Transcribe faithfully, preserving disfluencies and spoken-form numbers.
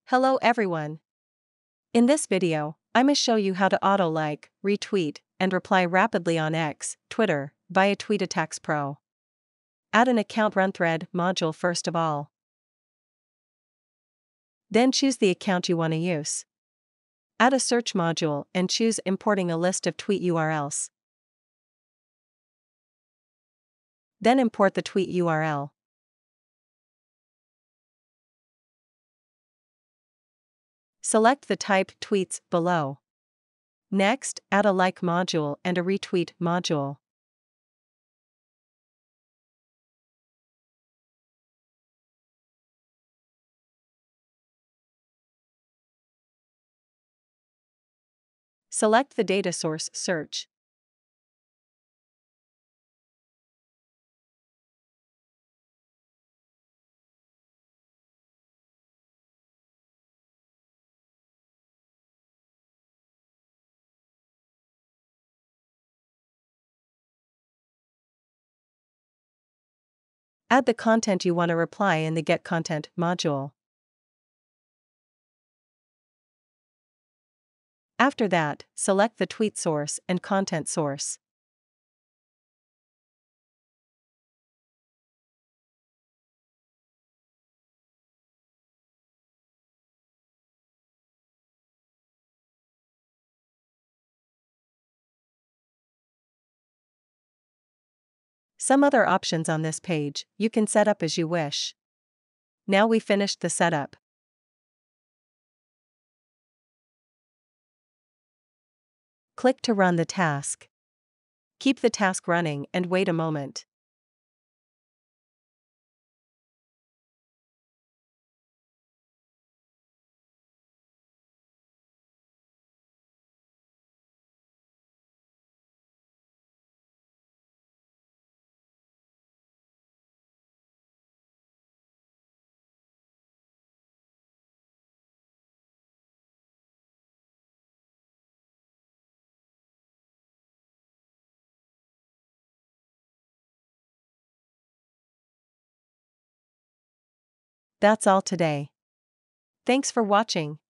Hello everyone. In this video, I'ma show you how to auto-like, retweet, and reply rapidly on X, Twitter, via TweetAttacksPro. Add an account run thread module first of all. Then choose the account you want to use. Add a search module and choose importing a list of tweet U R Ls. Then import the tweet U R L. Select the type tweets below. Next, add a like module and a retweet module. Select the data source search. Add the content you want to reply in the Get Content module. After that, select the tweet source and content source. Some other options on this page you can set up as you wish. Now we finished the setup. Click to run the task. Keep the task running and wait a moment. That's all today. Thanks for watching.